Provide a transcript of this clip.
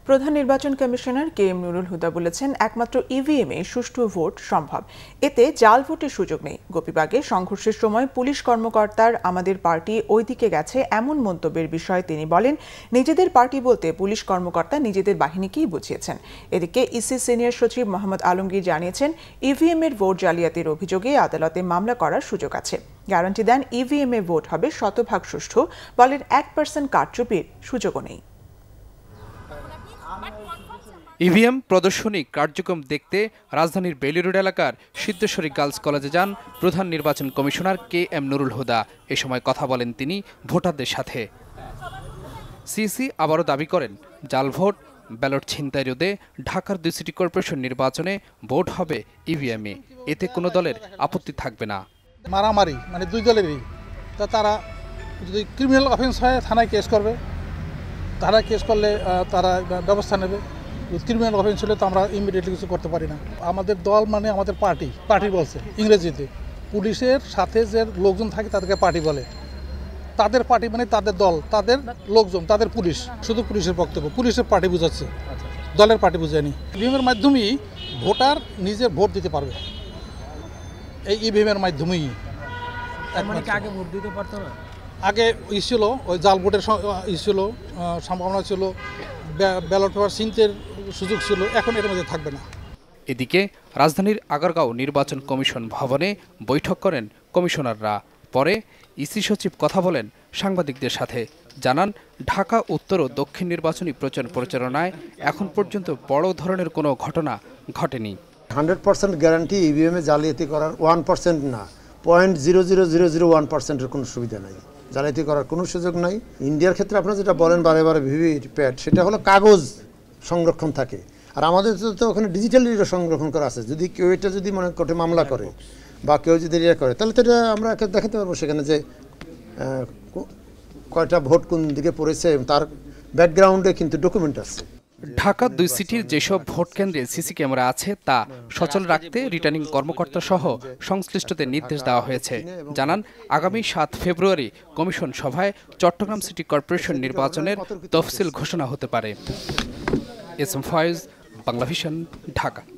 প্রধান নির্বাচন commissioner KM Nurul হুদা বলেছেন, একমাত্র ইভিএমে সুষ্ঠু ভোট সম্ভব, এতে জাল ভোটের সুযোগ নেই। গোপীবাগে সংঘর্ষের সময় পুলিশ কর্মকর্তার আমাদের পার্টি ওইদিকে গেছে এমন মন্তব্যের বিষয়ে তিনি বলেন, নিজেদের পার্টি বলতে পুলিশ কর্মকর্তা নিজেদের বাহিনীকেই বুঝিয়েছেন। এদিকে ইসি সিনিয়র সচিব মোহাম্মদ আলমগীর জানিয়েছেন, ইভিএমের ভোট জালিয়াতির অভিযোগে আদালতে মামলা করার সুযোগ আছে। গ্যারান্টি দেন ইভিএমে ভোট হবে শতভাগ সুষ্ঠু, বলেন 1% কারচুপির সুযোগও নেই। ইভিএম প্রদর্শনী কার্যক্রম দেখতে রাজধানীর বেইলি রোড এলাকার সিদ্ধেশ্বরী গার্লস কলেজে যান প্রধান নির্বাচন কমিশনার KM নুরুল হুদা। এ সময় কথা বলেন তিনি ভোটারদের সাথে। সিসি আবারও দাবি করেন, জাল ভোট, ব্যালট ছিনতাই রোধে ঢাকার 2 সিটি কর্পোরেশন নির্বাচনে ভোট হবে ইভিএমে, এতে কোনো দলের আপত্তি থাকবে না। মারামারি মানে দুই দলেরই, তা তারা যদি ক্রিমিনাল অফেন্স হয় থানায় কেস করবে, থানায় কেস করলে তারা ব্যবস্থা নেবে। ক্রিমিনাল অফেন্স হলে তো আমরা ইমিডিয়েটলি কিছু করতে পারি না। আমাদের দল মানে আমাদের পার্টি বলছে ইংরেজিতে। পুলিশের সাথে যে লোকজন থাকে তাদেরকে পার্টি বলে। তাদের পার্টি মানে তাদের দল, তাদের লোকজন, তাদের পুলিশ, শুধু পুলিশের বক্তব্য। পুলিশের পার্টি বুঝাচ্ছে, দলের পার্টি বুঝায়নি। ইভিএমের মাধ্যমেই ভোটার নিজের ভোট দিতে পারবে, এই ইভিএমের মাধ্যমেই। আগে ভোট দিতে পারতো না, আগে ছিল ওই জাল ভোটের ছিল, সম্ভাবনা ছিল, ব্যালট পেপার ছিনতের সুযোগ ছিল, এখন এর মধ্যে থাকবে না। এদিকে রাজধানীর আগারগাঁও নির্বাচন কমিশন ভবনে বৈঠক করেন কমিশনাররা। পরে ইসি সচিব কথা বলেন সাংবাদিকদের সাথে, জানান ঢাকা উত্তর ও দক্ষিণ নির্বাচনী প্রচার পরিচালনায় এখন পর্যন্ত বড় ধরনের কোনো ঘটনা ঘটেনি। 100% গ্যারান্টি ইভিএমে জালিয়াতি করার 1% না, 0.00001%-এর কোনো সুবিধা নাই, জালিয়াতি করার কোনো সুযোগ নাই। ইন্ডিয়ার ক্ষেত্রে আপনারা যেটা বলেন বারে বারে ভিভিপ্যাট, সেটা হলো কাগজ সংরক্ষণ থাকে, আর আমাদের তো ওখানে ডিজিটালি সংরক্ষণ করা আছে। যদি কেউ এটা যদি মনে কোর্টে মামলা করে বা কেউ যদি ইয়ে করে, তাহলে তো এটা আমরা দেখাতে পারবো সেখানে যে কয়টা ভোট কোন দিকে পড়েছে, তার ব্যাকগ্রাউন্ডে কিন্তু ডকুমেন্ট আছে। ঢাকা 2 সিটির যেসব ভোট কেন্দ্রে সিসি ক্যামেরা আছে তা সচল রাখতে রিটার্নিং কর্মকর্তা সহ সংশ্লিষ্টদের নির্দেশ দেওয়া হয়েছে। জানান, আগামী 7 ফেব্রুয়ারি কমিশন সভায় চট্টগ্রাম সিটি কর্পোরেশন নির্বাচনের তফসিল ঘোষণা হতে পারে। S M Foyez, Banglavision, Dhaka.